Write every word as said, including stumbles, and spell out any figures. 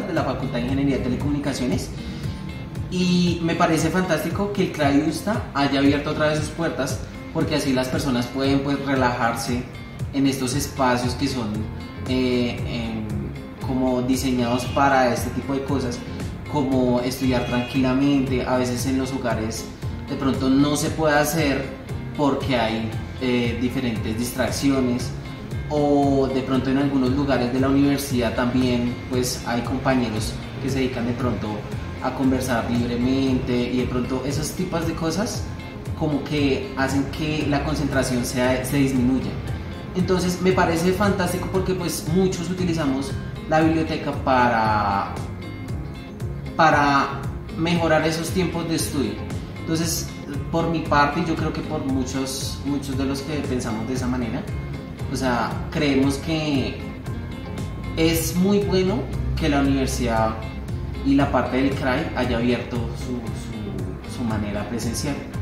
de la Facultad de Ingeniería de Telecomunicaciones, y me parece fantástico que el C R A I USTA haya abierto otra vez sus puertas, porque así las personas pueden pues relajarse en estos espacios que son eh, eh, como diseñados para este tipo de cosas, como estudiar tranquilamente. A veces en los hogares de pronto no se puede hacer porque hay eh, diferentes distracciones, o de pronto en algunos lugares de la universidad también pues hay compañeros que se dedican de pronto a conversar libremente, y de pronto esos tipos de cosas como que hacen que la concentración sea, se disminuya. Entonces me parece fantástico porque pues muchos utilizamos la biblioteca para, para mejorar esos tiempos de estudio. Entonces, por mi parte, y yo creo que por muchos, muchos de los que pensamos de esa manera, o sea, creemos que es muy bueno que la universidad y la parte del C R A I haya abierto su, su, su manera presencial.